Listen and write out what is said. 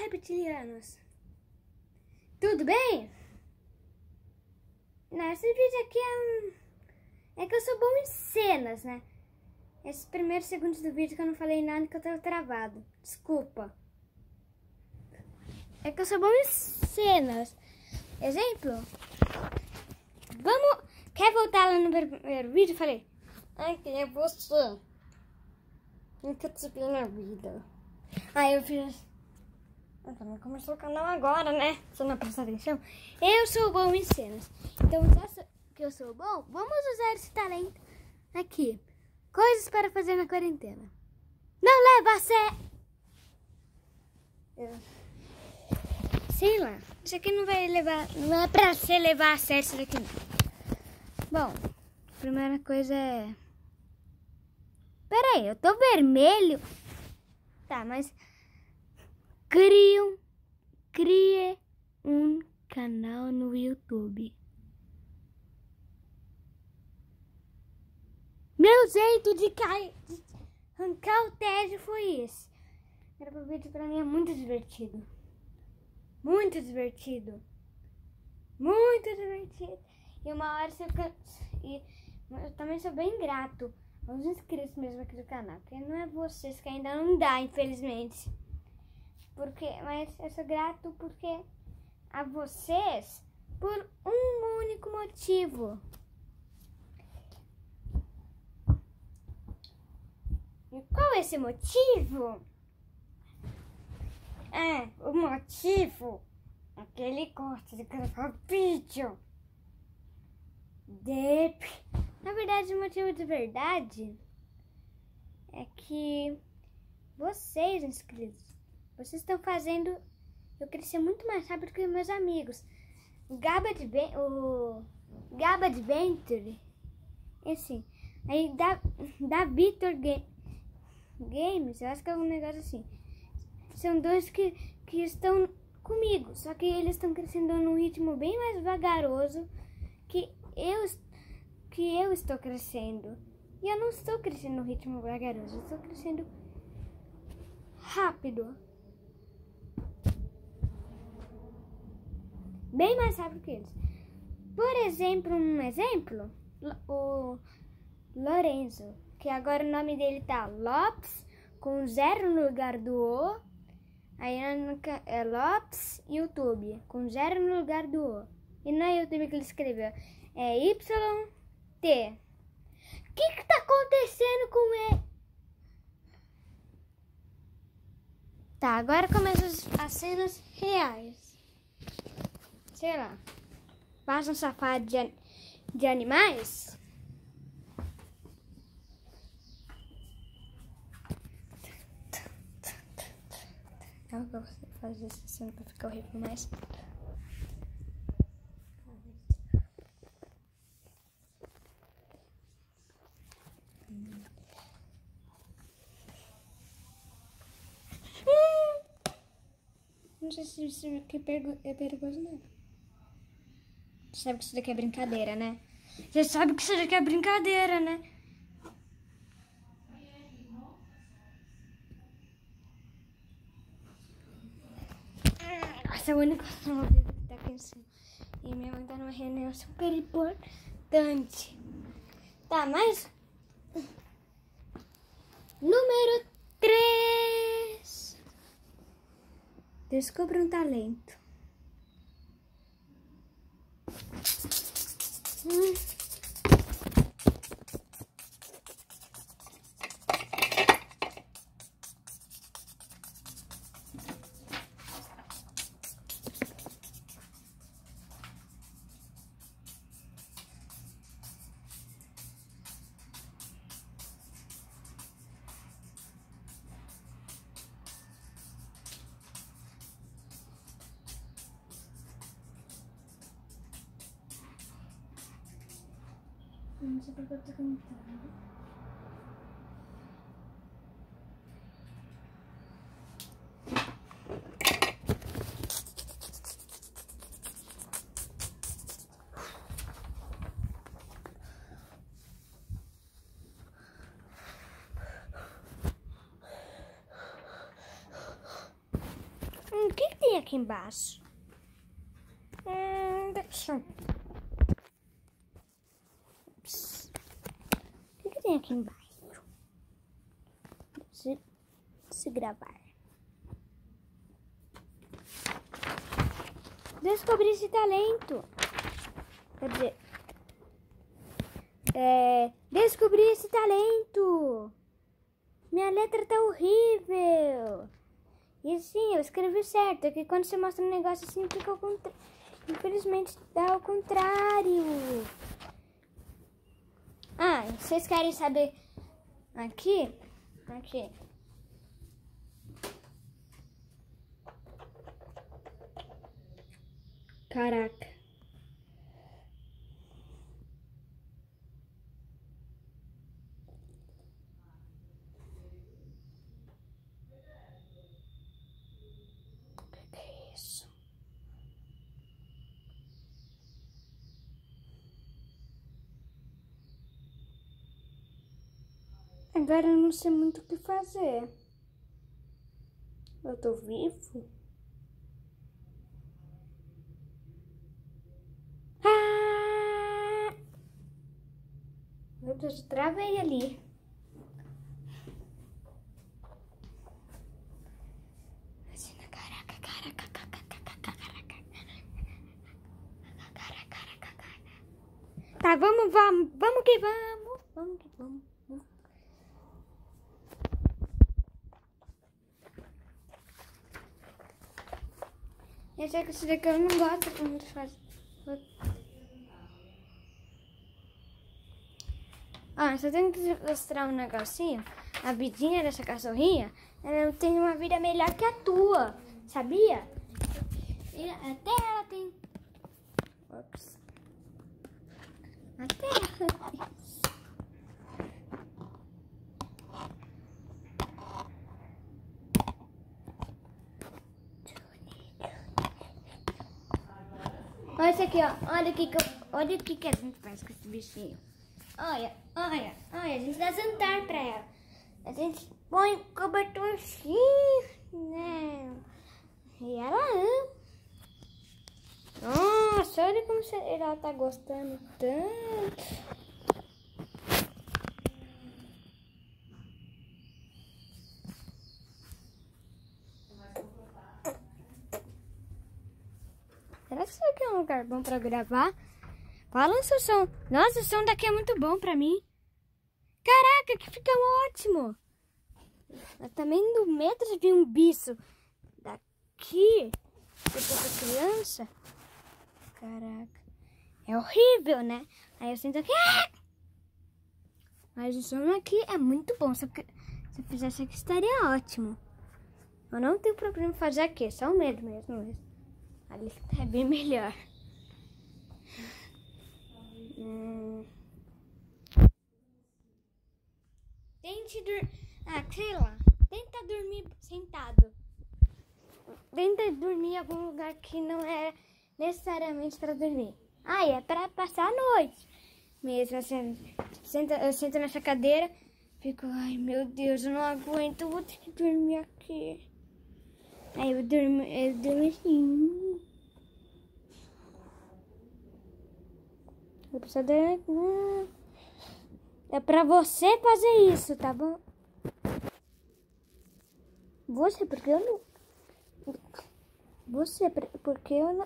reptilianos! Tudo bem? Não, esse vídeo aqui é que eu sou bom em cenas, né? Esses primeiros segundos do vídeo que eu não falei nada, que eu tava travado. Desculpa. É que eu sou bom em cenas. Exemplo. Vamos... Quer voltar lá no primeiro vídeo? Eu falei. Ai, quem é você? Nunca te vi na vida. Aí eu fiz... Também começou o canal agora, né? Você não presta atenção? Eu sou bom em cenas. Então, já que eu sou bom, vamos usar esse talento aqui. Coisas para fazer na quarentena. Não leva a sério. Sei lá. Isso aqui não vai levar... Não é pra você levar a sério isso daqui, não. Bom, a primeira coisa é... Pera aí, eu tô vermelho. Tá, mas... Crie um canal no YouTube. Meu jeito de arrancar o tédio foi esse. Gravar vídeo pra mim é muito divertido. Muito divertido. Muito divertido. E uma hora você fica... E eu também sou bem grato aos inscritos mesmo aqui do canal. Porque não é vocês que ainda não dá, infelizmente. Mas eu sou grato porque a vocês por um único motivo. E qual é esse motivo? O motivo é que ele gosta de gravar vídeo. Na verdade, o motivo de verdade é que vocês, inscritos, vocês estão fazendo eu crescer muito mais rápido que meus amigos. O Gaba Adventure, assim, aí da Victor Games, eu acho que é um negócio assim. São dois que estão comigo, só que eles estão crescendo num ritmo bem mais vagaroso que eu estou crescendo. E eu não estou crescendo num ritmo vagaroso, eu estou crescendo rápido. Bem mais rápido que eles. Por exemplo, o Lorenzo, que agora o nome dele tá Lopes, com 0 no lugar do O. Aí é Lopes YouTube, com 0 no lugar do O. E não é YouTube que ele escreveu, é YT. O que tá acontecendo com ele? Tá, agora começam as cenas reais. Sei lá, passa um safari de animais. Eu vou fazer essa cena pra ficar horrível mais. Não sei se isso aqui é perigoso, não. Você sabe que isso daqui é brincadeira, né? Você sabe que isso daqui é brincadeira, né? Essa é a única coisa que tá aqui em cima. E minha mãe tá numa reunião super importante. Tá, mas... Número 3. Descubra um talento. Não sei porque eu tô cantando. O que aqui embaixo? Deixa eu... O que tem aqui embaixo? Se gravar. Descobri esse talento. Quer dizer... descobri esse talento. Minha letra tá horrível. E sim, eu escrevi certo. É que quando você mostra um negócio assim, fica ao contrário. Infelizmente, dá ao contrário. Ah, vocês querem saber aqui? Aqui. Caraca. O que é isso? Agora eu não sei muito o que fazer. Eu tô vivo? Ah! Meu Deus, eu travei ali. Tá, vamos que vamos. Vamos que vamos. Eu sei que isso daqui eu não gosto quando faz. Ah, só tenho que mostrar um negocinho. A vidinha dessa cachorrinha, ela tem uma vida melhor que a tua, sabia? E até ela tem... Ops. Até ela tem... Olha isso aqui, ó. Olha o que a gente faz com esse bichinho. Olha. A gente dá jantar pra ela. A gente põe cobertorzinho, né? E ela ama. Nossa, olha como ela tá gostando tanto. Será que isso aqui é um lugar bom pra gravar? Fala seu som. Nossa, o som daqui é muito bom pra mim. Caraca, que fica ótimo. Mas também no metro eu vi um bicho daqui. Essa criança. Caraca. É horrível, né? Aí eu sinto aqui. Mas o som aqui é muito bom. Se eu fizesse aqui estaria ótimo. Eu não tenho problema em fazer aqui. Só o medo mesmo. Ali é bem melhor. Tente dormir. Sei lá. Tenta dormir sentado. Tenta dormir em algum lugar que não é necessariamente para dormir. É para passar a noite. Mesmo assim, eu sento nessa cadeira, fico, ai meu Deus, eu não aguento, eu vou ter que dormir aqui. Aí eu durmo assim. Eu preciso dormir. É pra você fazer isso, tá bom? Você, porque eu não... Você, porque eu